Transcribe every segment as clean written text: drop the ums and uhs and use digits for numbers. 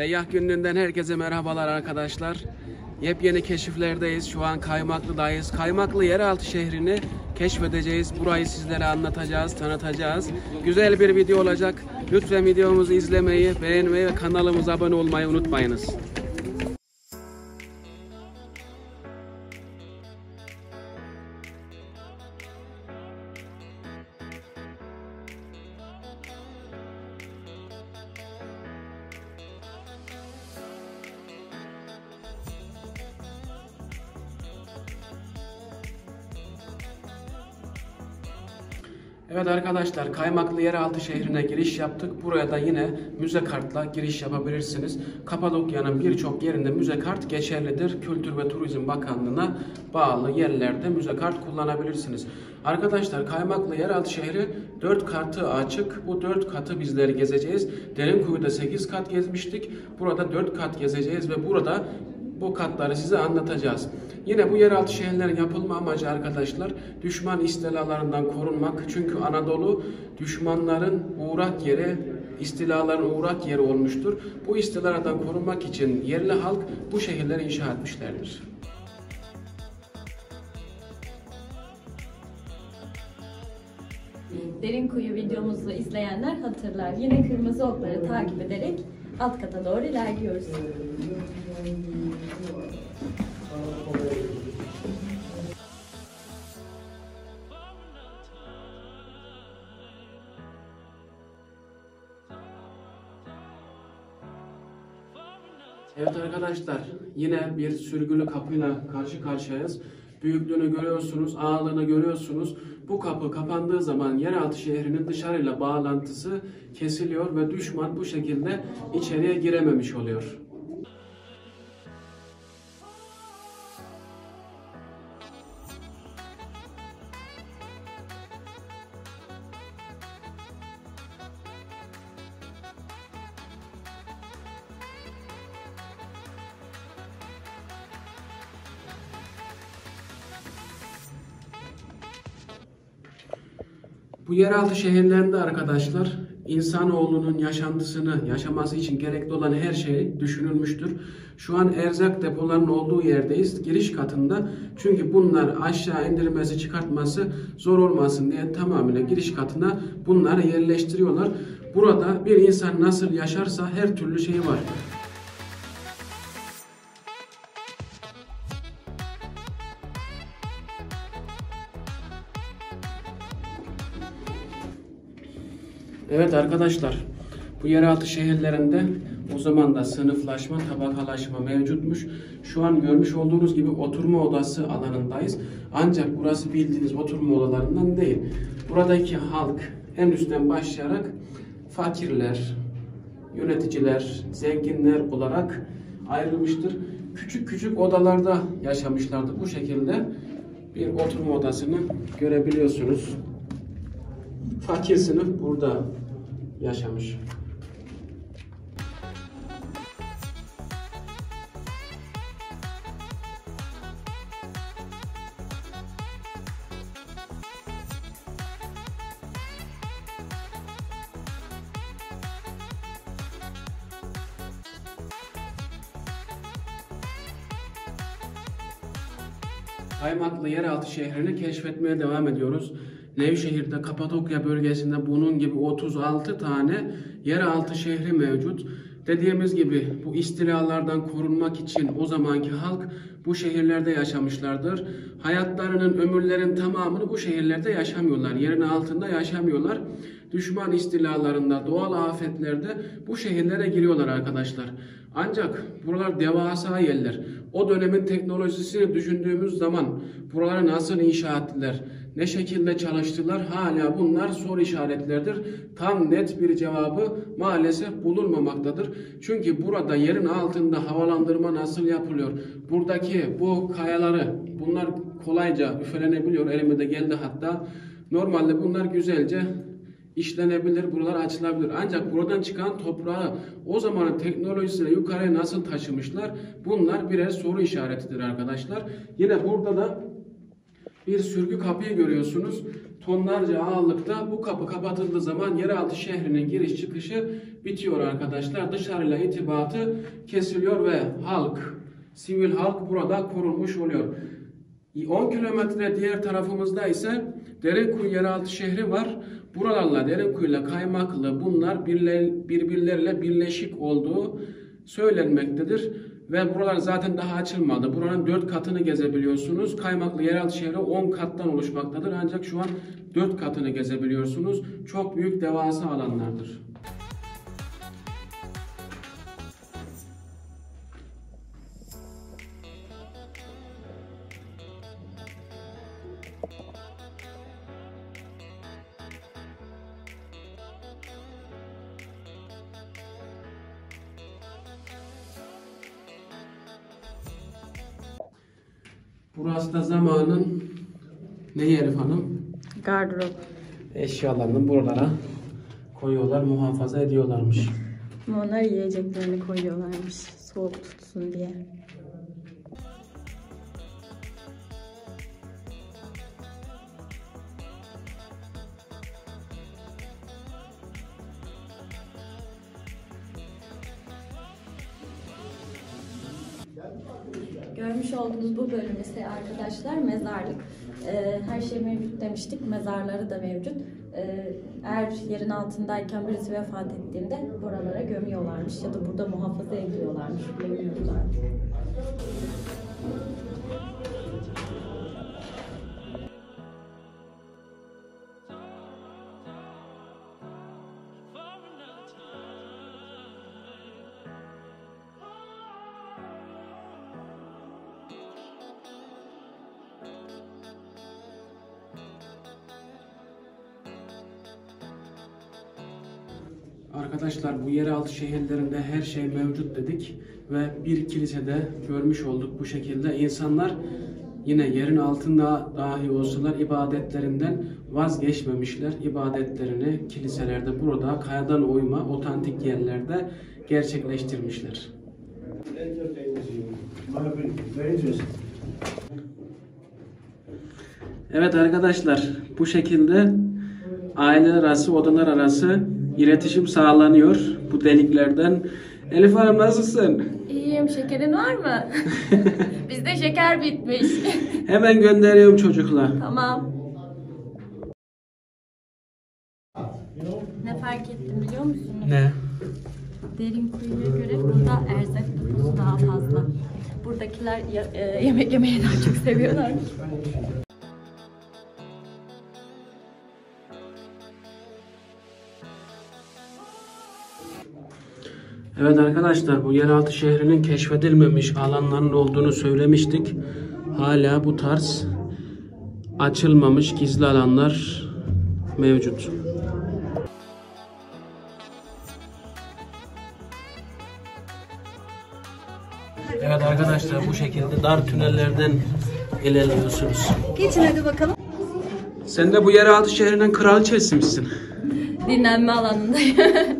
Seyyah gününden herkese merhabalar arkadaşlar. Yepyeni keşiflerdeyiz. Şu an Kaymaklı'dayız. Kaymaklı yeraltı şehrini keşfedeceğiz. Burayı sizlere anlatacağız, tanıtacağız. Güzel bir video olacak. Lütfen videomuzu izlemeyi, beğenmeyi ve kanalımıza abone olmayı unutmayınız. Evet arkadaşlar, Kaymaklı yeraltı şehrine giriş yaptık. Buraya da yine müze kartla giriş yapabilirsiniz. Kapadokya'nın birçok yerinde müze kart geçerlidir. Kültür ve Turizm Bakanlığı'na bağlı yerlerde müze kart kullanabilirsiniz. Arkadaşlar, Kaymaklı yeraltı şehri 4 katı açık. Bu 4 katı bizleri gezeceğiz. Derinkuyu'da 8 kat gezmiştik. Burada 4 kat gezeceğiz ve burada bu katları size anlatacağız. Yine bu yeraltı şehirlerin yapılma amacı arkadaşlar düşman istilalarından korunmak. Çünkü Anadolu düşmanların uğrak yeri, istilaların uğrak yeri olmuştur. Bu istilalardan korunmak için yerli halk bu şehirleri inşa etmişlerdir. Derinkuyu videomuzu izleyenler hatırlar. Yine kırmızı okları takip ederek alt kata doğru ilerliyoruz. Evet arkadaşlar, yine bir sürgülü kapıyla karşı karşıyayız. Büyüklüğünü görüyorsunuz, ağırlığını görüyorsunuz. Bu kapı kapandığı zaman yeraltı şehrinin dışarıyla bağlantısı kesiliyor ve düşman bu şekilde içeriye girememiş oluyor. Bu yeraltı şehirlerinde arkadaşlar insanoğlunun yaşaması için gerekli olan her şey düşünülmüştür. Şu an erzak depolarının olduğu yerdeyiz. Giriş katında. Çünkü bunlar aşağı indirmesi, çıkartması zor olmasın diye tamamıyla giriş katına bunları yerleştiriyorlar. Burada bir insan nasıl yaşarsa her türlü şey var. Evet arkadaşlar, bu yeraltı şehirlerinde o zaman da sınıflaşma, tabakalaşma mevcutmuş. Şu an görmüş olduğunuz gibi oturma odası alanındayız. Ancak burası bildiğiniz oturma odalarından değil. Buradaki halk en üstten başlayarak fakirler, yöneticiler, zenginler olarak ayrılmıştır. Küçük küçük odalarda yaşamışlardı. Bu şekilde bir oturma odasını görebiliyorsunuz. Fakir sınıf burada yaşamış. Kaymaklı yeraltı şehrini keşfetmeye devam ediyoruz. Nevşehir'de, Kapadokya bölgesinde bunun gibi 36 tane yeraltı şehri mevcut. Dediğimiz gibi bu istilalardan korunmak için o zamanki halk bu şehirlerde yaşamışlardır. Hayatlarının, ömürlerin tamamını bu şehirlerde yaşamıyorlar. Yerin altında yaşamıyorlar. Düşman istilalarında, doğal afetlerde bu şehirlere giriyorlar arkadaşlar. Ancak buralar devasa yerler. O dönemin teknolojisini düşündüğümüz zaman buraları nasıl inşa ettiler, ne şekilde çalıştılar, hala bunlar soru işaretlerdir. Tam net bir cevabı maalesef bulunmamaktadır. Çünkü burada yerin altında havalandırma nasıl yapılıyor? Buradaki bu kayaları, bunlar kolayca üfelenebiliyor. Elime de geldi hatta. Normalde bunlar güzelce işlenebilir, buralar açılabilir. Ancak buradan çıkan toprağı o zamanın teknolojisiyle yukarıya nasıl taşımışlar? Bunlar birer soru işaretidir arkadaşlar. Yine burada da bir sürgü kapıyı görüyorsunuz. tonlarca ağırlıkta. Bu kapı kapatıldığı zaman yeraltı şehrinin giriş çıkışı bitiyor arkadaşlar. Dışarıyla irtibatı kesiliyor ve sivil halk burada korunmuş oluyor. 10 kilometre diğer tarafımızda ise Derinkuyu yeraltı şehri var. Buralarla Derinkuyu'yla Kaymaklı bunlar birbirleriyle birleşik olduğu söylenmektedir. Ve buralar zaten daha açılmadı. Buranın 4 katını gezebiliyorsunuz. Kaymaklı yeraltı şehri 10 kattan oluşmaktadır. Ancak şu an 4 katını gezebiliyorsunuz. Çok büyük devasa alanlardır. Burası da zamanın neyi Elif Hanım? Gardırop. Eşyalarını buralara koyuyorlar, muhafaza ediyorlarmış. Onlar yiyeceklerini koyuyorlarmış soğuk tutsun diye. Görmüş olduğunuz bu bölüm ise arkadaşlar mezarlık. Her şey mevcut demiştik. Mezarları da mevcut. Eğer yerin altındayken birisi vefat ettiğinde buralara gömüyorlarmış ya da burada muhafaza ediyorlarmış. Gömüyorlarmış. Arkadaşlar bu yeraltı şehirlerinde her şey mevcut dedik ve bir kilisede görmüş olduk bu şekilde. İnsanlar yine yerin altında dahi olsalar ibadetlerinden vazgeçmemişler. İbadetlerini kiliselerde burada kayadan oyma otantik yerlerde gerçekleştirmişler. Evet arkadaşlar bu şekilde aileler arası, odalar arası iletişim sağlanıyor bu deliklerden. Elif Hanım nasılsın? İyiyim. Şekerin var mı? Bizde şeker bitmiş. Hemen gönderiyorum çocuklar. Tamam. Ne fark ettim biliyor musunuz? Ne? Derinkuyu'ya göre burada erzak nüfusu daha fazla. Buradakiler yemek yemeyi daha çok seviyorlar. Evet arkadaşlar bu yeraltı şehrinin keşfedilmemiş alanların olduğunu söylemiştik. Hala bu tarz açılmamış gizli alanlar mevcut. Evet arkadaşlar bu şekilde dar tünellerden ilerliyorsunuz. Geçin hadi bakalım. Sen de bu yeraltı şehrinin kraliçesi misin? Dinlenme alanındayım.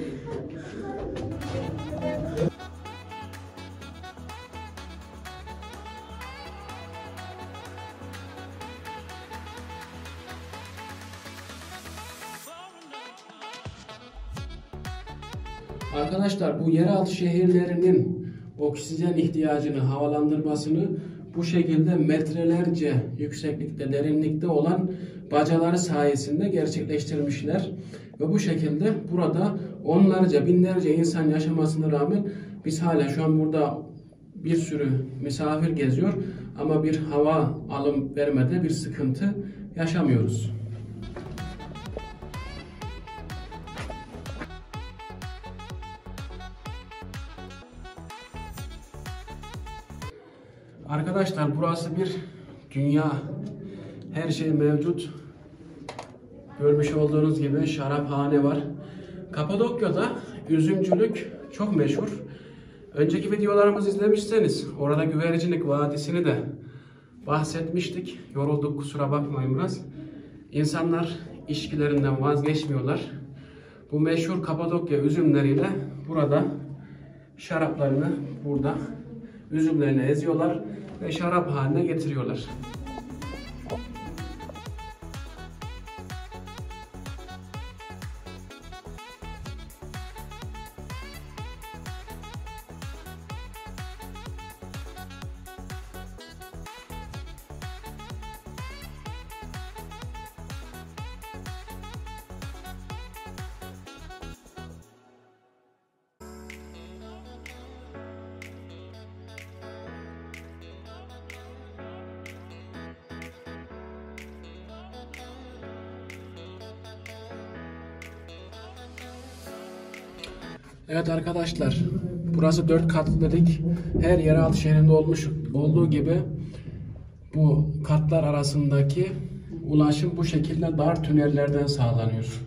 Arkadaşlar bu yeraltı şehirlerinin oksijen ihtiyacını, havalandırmasını bu şekilde metrelerce yükseklikte, derinlikte olan bacaları sayesinde gerçekleştirmişler. Ve bu şekilde burada onlarca, binlerce insan yaşamasına rağmen biz hala şu an burada bir sürü misafir geziyor ama bir hava alım vermede bir sıkıntı yaşamıyoruz. Arkadaşlar burası bir dünya. Her şey mevcut. Görmüş olduğunuz gibi şaraphane var. Kapadokya'da üzümcülük çok meşhur. Önceki videolarımızı izlemişseniz orada Güvercinik Vadisi'ni de bahsetmiştik. Yorulduk kusura bakmayın biraz. İnsanlar içkilerinden vazgeçmiyorlar. Bu meşhur Kapadokya üzümleriyle burada şaraplarını burada üzümlerini eziyorlar ve şarap haline getiriyorlar. Evet arkadaşlar, burası 4 katlı dedik. Her yeraltı şehrinde olduğu gibi bu katlar arasındaki ulaşım bu şekilde dar tünellerden sağlanıyor.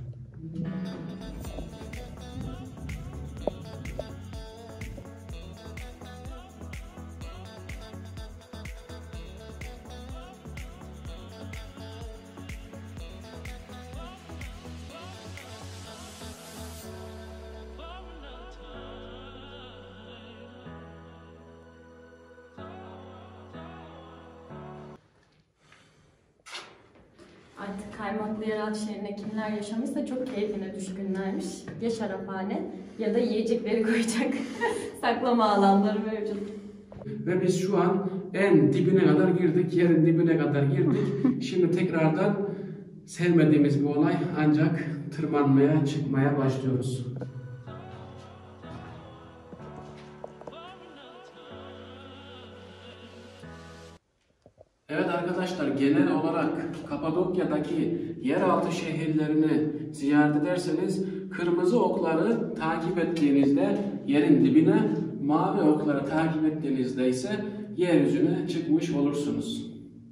Artık Kaymaklı Yeraltı Şehri'nde kimler yaşamışsa çok keyfine düşkünlermiş. Ya şaraphane ya da yiyecekleri koyacak saklama alanları mevcut. Ve biz şu an en dibine kadar girdik, yerin dibine kadar girdik. Şimdi tekrardan sevmediğimiz bir olay, ancak tırmanmaya, çıkmaya başlıyoruz. Evet arkadaşlar, genel olarak Kapadokya'daki yeraltı şehirlerini ziyaret ederseniz kırmızı okları takip ettiğinizde yerin dibine, mavi okları takip ettiğinizde ise yeryüzüne çıkmış olursunuz.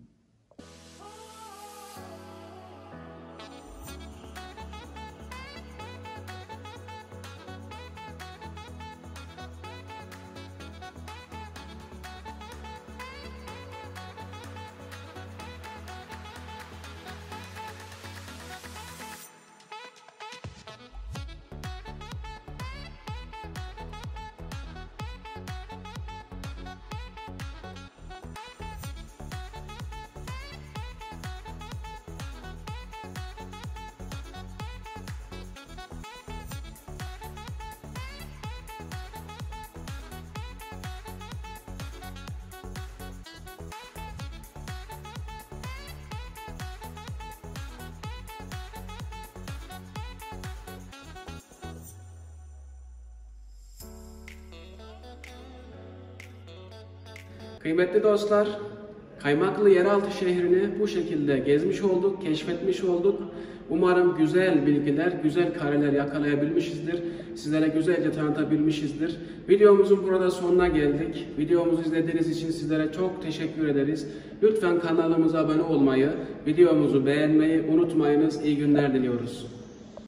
Kıymetli dostlar, Kaymaklı Yeraltı şehrini bu şekilde gezmiş olduk, keşfetmiş olduk. Umarım güzel bilgiler, güzel kareler yakalayabilmişizdir. Sizlere güzelce tanıtabilmişizdir. Videomuzun burada sonuna geldik. Videomuzu izlediğiniz için sizlere çok teşekkür ederiz. Lütfen kanalımıza abone olmayı, videomuzu beğenmeyi unutmayınız. İyi günler diliyoruz.